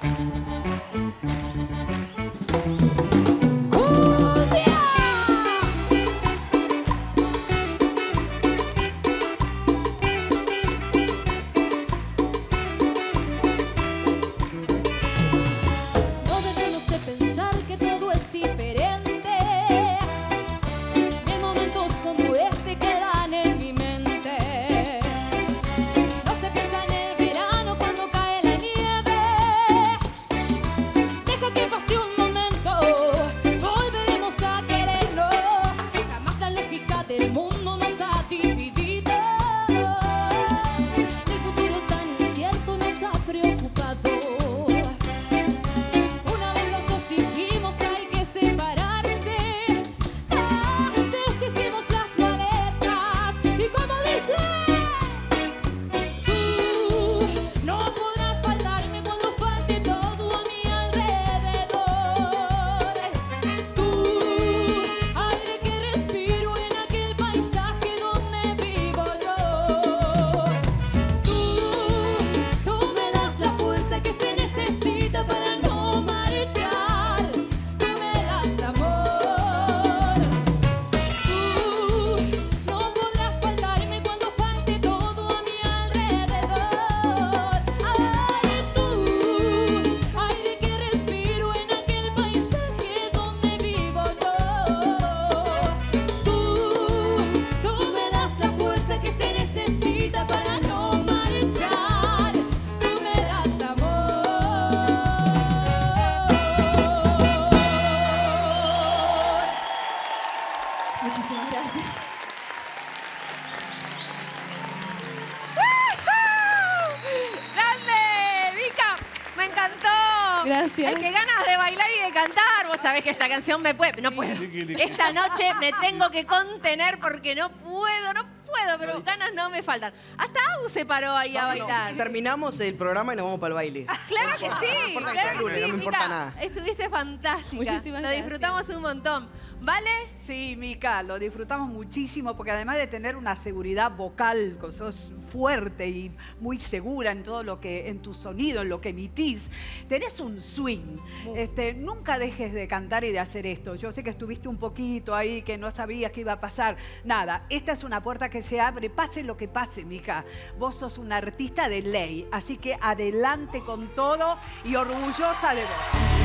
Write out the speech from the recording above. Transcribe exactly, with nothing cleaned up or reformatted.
Muchísimas gracias. ¡Grande! Vika, me encantó. Gracias. Es que ganas de bailar y de cantar. Vos sabés que esta canción me puede... No puedo. Esta noche me tengo que contener porque no puedo, no puedo, pero ganas no me faltan. Hasta Agu se paró ahí a bailar. Terminamos el programa y nos vamos para el baile. Claro que sí, importa claro que sea que sí, lunes, no me importa Mica. nada. Estuviste fantástica. Muchísimas Lo gracias. disfrutamos un montón. ¿Vale? Sí, Mica, lo disfrutamos muchísimo porque además de tener una seguridad vocal, que sos fuerte y muy segura en todo lo que, en tu sonido, en lo que emitís, tenés un swing. Este, nunca dejes de cantar y de hacer esto. Yo sé que estuviste un poquito ahí, que no sabías qué iba a pasar. Nada, esta es una puerta que se abre, pase lo que pase, Mica. Vos sos una artista de ley, así que adelante con todo y orgullosa de vos.